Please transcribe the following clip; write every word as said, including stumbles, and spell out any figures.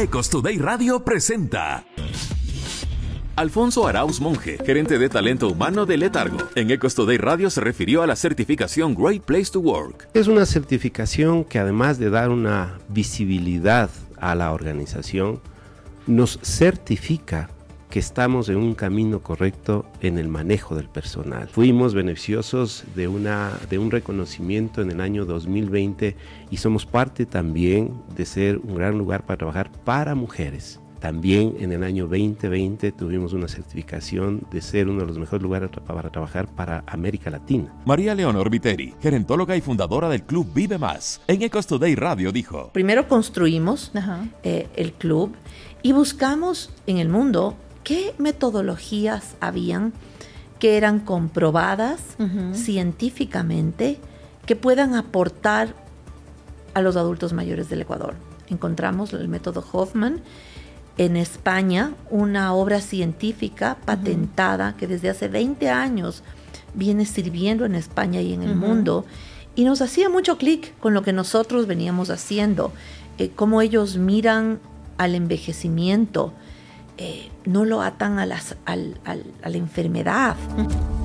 Ecos Today Radio presenta Alfonso Arauz Monge, gerente de talento humano de Letargo. En Ecos Today Radio se refirió a la certificación Great Place to Work. Es una certificación que, además de dar una visibilidad a la organización, nos certifica que estamos en un camino correcto en el manejo del personal. Fuimos beneficiosos de, una, de un reconocimiento en el año dos mil veinte y somos parte también de ser un gran lugar para trabajar para mujeres. También en el año veinte veinte tuvimos una certificación de ser uno de los mejores lugares para trabajar para América Latina. María Leonor Viteri, gerentóloga y fundadora del Club Vive Más, en Ecos Today Radio dijo: Primero construimos eh, el club y buscamos en el mundo qué metodologías habían que eran comprobadas uh-huh. científicamente, que puedan aportar a los adultos mayores del Ecuador. Encontramos el método Hoffman en España, una obra científica patentada uh-huh. que desde hace veinte años viene sirviendo en España y en el uh-huh. mundo, y nos hacía mucho clic con lo que nosotros veníamos haciendo, eh, cómo ellos miran al envejecimiento, eh, no lo atan a, las, al, al, a la enfermedad. Uh-huh.